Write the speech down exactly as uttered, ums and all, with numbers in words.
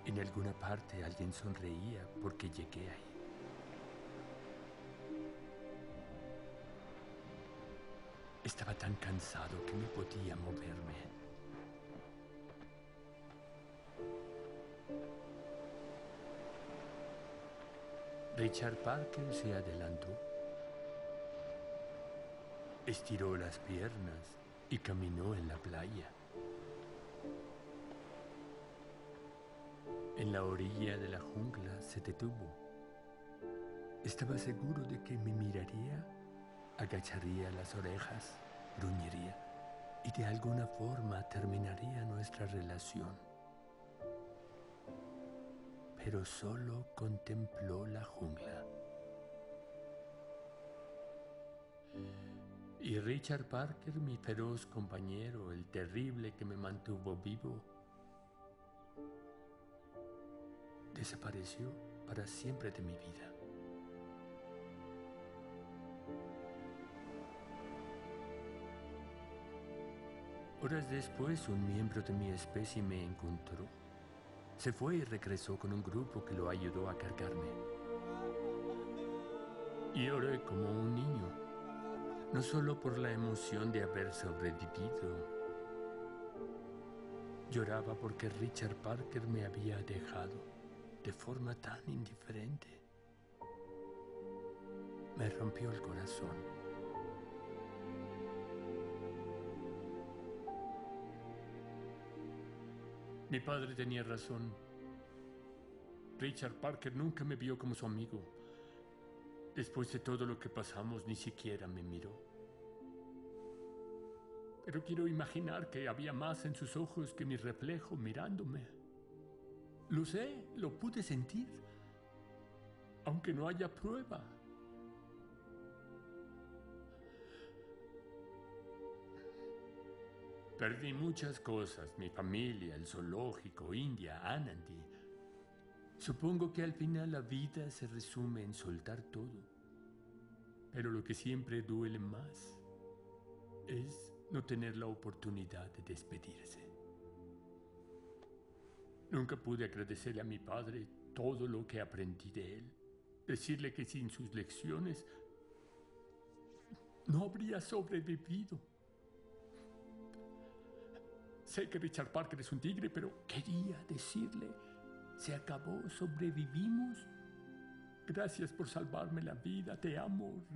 En alguna parte alguien sonreía porque llegué ahí. Estaba tan cansado que no podía moverme. Richard Parker se adelantó, estiró las piernas y caminó en la playa. En la orilla de la jungla se detuvo. Estaba seguro de que me miraría, agacharía las orejas, gruñiría y de alguna forma terminaría nuestra relación. Pero solo contempló la jungla. Y Richard Parker, mi feroz compañero, el terrible que me mantuvo vivo, desapareció para siempre de mi vida. Horas después, un miembro de mi especie me encontró. Se fue y regresó con un grupo que lo ayudó a cargarme. Y lloré como un niño, no solo por la emoción de haber sobrevivido. Lloraba porque Richard Parker me había dejado de forma tan indiferente. Me rompió el corazón. Mi padre tenía razón. Richard Parker nunca me vio como su amigo. Después de todo lo que pasamos, ni siquiera me miró. Pero quiero imaginar que había más en sus ojos que mi reflejo mirándome. Lo sé, lo pude sentir, aunque no haya prueba. Perdí muchas cosas, mi familia, el zoológico, India, Anandi. Supongo que al final la vida se resume en soltar todo. Pero lo que siempre duele más es no tener la oportunidad de despedirse. Nunca pude agradecerle a mi padre todo lo que aprendí de él. Decirle que sin sus lecciones no habría sobrevivido. Sé que Richard Parker es un tigre, pero quería decirle: se acabó, sobrevivimos. Gracias por salvarme la vida, te amo.